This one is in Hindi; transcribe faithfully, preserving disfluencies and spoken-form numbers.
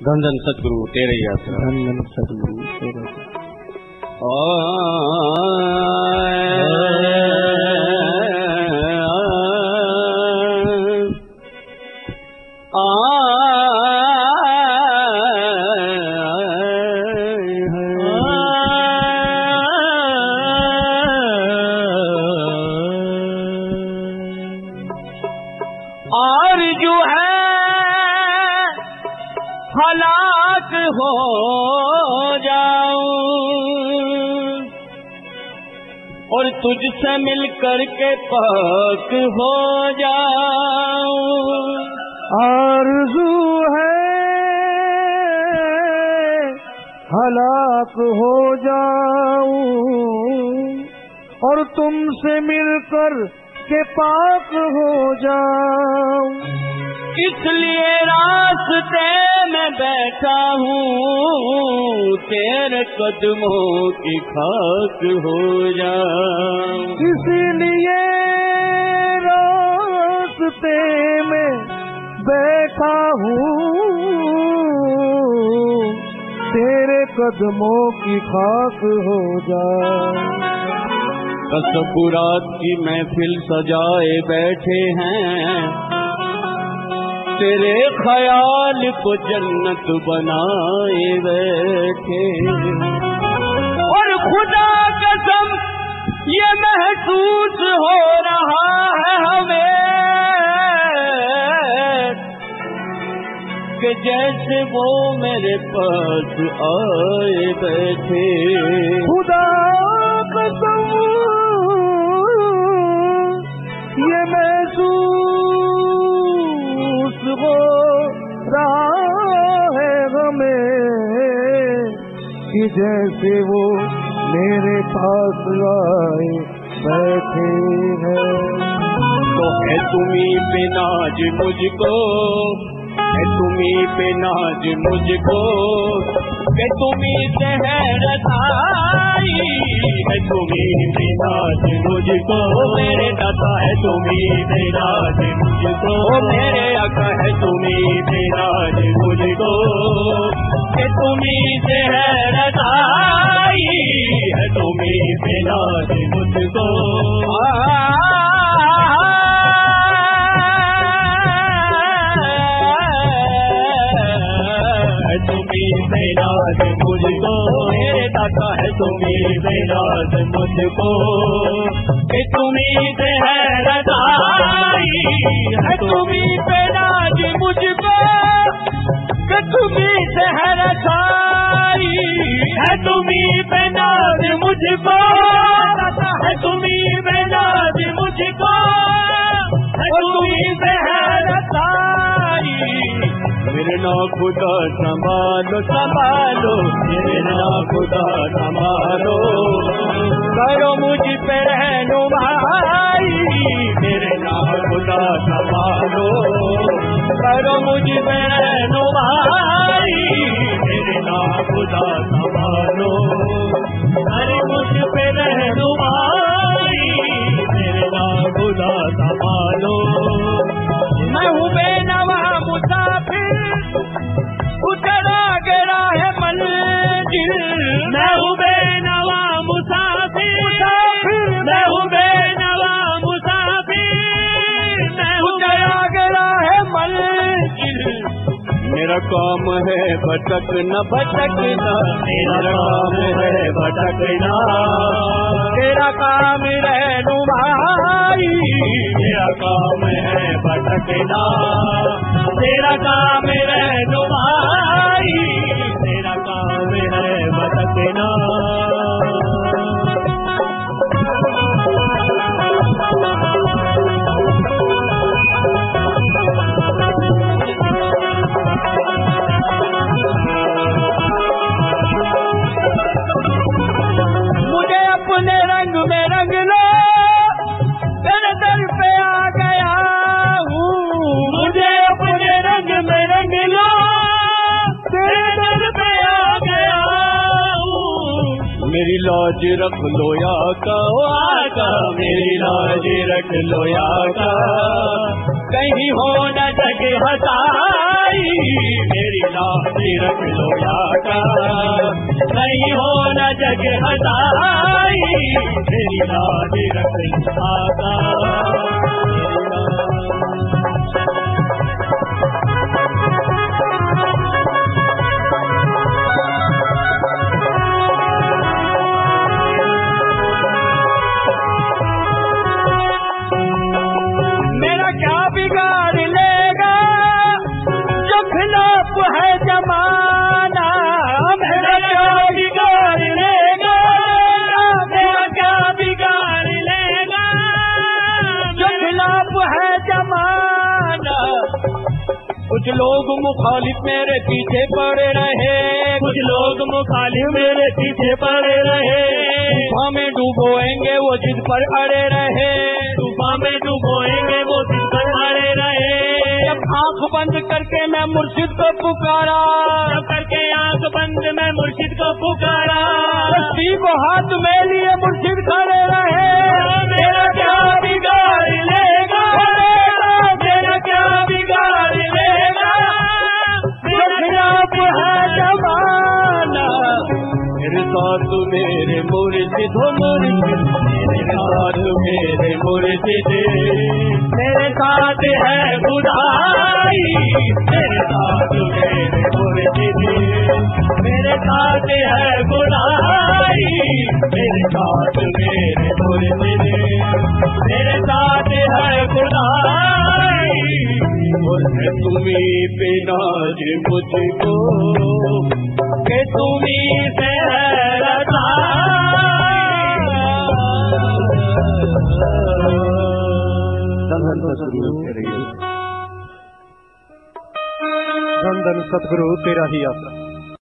धन धन सतगुरु तेरे यात्रा, धन धन सतगुरु तेरे और जो है हलाक हो जाऊं और तुझसे मिलकर के पाक हो जाऊं। आरज़ू है हलाक हो जाऊं और तुमसे मिलकर के पाक हो जाऊं। इसलिए रास्ते में बैठा हूँ तेरे कदमों की खाक हो जाऊं। इसलिए रास्ते में बैठा हूँ तेरे कदमों की खाक हो जाऊं। कसबुरात की महफिल सजाए बैठे हैं तेरे ख्याल को जन्नत बनाए बैठे और खुदा कसम ये महसूस हो रहा है हमें कि जैसे वो मेरे पास आए बैठे। खुदा कसम ये महसूस हो रहा है हमें कि जैसे वो मेरे पास आए बैठे हैं। तो है तुम्हीं पे नाज मुझको, है तुम्हीं पे नाज मुझको कि तुम्हीं से है रसाई। है तुम्हीं पे नाज मुझको मेरे दाता, है तुम्हीं पे नाज मुझको मेरे आका, है तुम्हीं पे नाज मुझको कि तुम्हीं से है रसाई। है तुम्हीं पे नाज मुझको तुम्हीं पे नाज मुझको मेरे दाता, है तुम्हीं पे नाज मुझको कि तुम्हीं से है रज़ाई। है तुम्हीं पे नाज मुझको कि तुम्हीं से है रज़ाई। है तुम्हीं पे नाज मुझको, है तुम्हीं पे नाज मुझको, है तुम्हीं से है रज़ाई। मेरे ना खुदा संभालो संभालो, मेरे ना खुदा संभालो, करो मुझ पे रहनुमाई। मेरे ना खुदा संभालो, करो मुझ पे रहनुमाई। मेरे ना खुदा संभालो, करो मुझ पे रहनुमाई। मेरे ना खुदा संभालो। मैं हूँ बेनवा मुसाफिर उतरा गिरा है मंजिल। मैं हूँ बेनवा मुसाफिर, मैं हूँ बेनवा मुसाफिर, मैं हूँ उतरा गिरा है मंजिल। मेरा काम है भटकना भटकना, मेरा काम है भटकना, तेरा काम रहनुमाई। मेरा काम है भटकना, तेरा काम रहनुमाई। तेरा काम है भटकना। मुझे अपने रंग में रंग लो, तेरे दर पे आ गया हूँ। मुझे अपने रंग में रंग लो, तेरे दर पे आ गया हूँ। मेरी लाज रख लो या का आका, मेरी लाज रख लो या का, कहीं हो न जग हसाई। मेरी लाज रख लो आका, नहीं हो न जग हटाई, मेरी लाज रख लो आका। मेरा क्या बिगाड़ लेगा जो खिलाफ है जमाना, मेरा क्या बिगाड़ लेगा, मेरा क्या बिगाड़ लेगा जो खिलाफ है जमाना। कुछ लोग मुखालिफ मेरे पीछे पड़े रहे, कुछ लोग मुखालिफ मेरे पीछे पड़े रहे, तूफान में डूबोएंगे वो जिद पर अड़े रहे, तूफान में डूबोएंगे वो जिद पर अड़े रहे। जब आंख बंद करके मैं मुर्शिद को पुकारा, जब करके आंख बंद मैं मुर्शिद को पुकारा, रस्सी को हाथ में लिए मुर्शिद खड़े रहे। मेरा क्या बिगाड़ लेगा, मेरा क्या बिगाड़ लेगा, मेरा खिलाफ है जमाना। मेरे साथ मेरे मुर्शिद हो मुर्शिद, मेरे साथ मेरे मुर्शिद, मेरे साथ है खुदाई, मेरे साथ मेरे मुर्शिद, मेरे साथ है खुदाई, मेरे साथ मेरे मुर्शिद, मेरे साथ है खुदाई। और है तुम्हीं पे नाज मुझको कि तुम्हीं से है रज़ा। धन धन सतगुरु तेरा ही आसरा।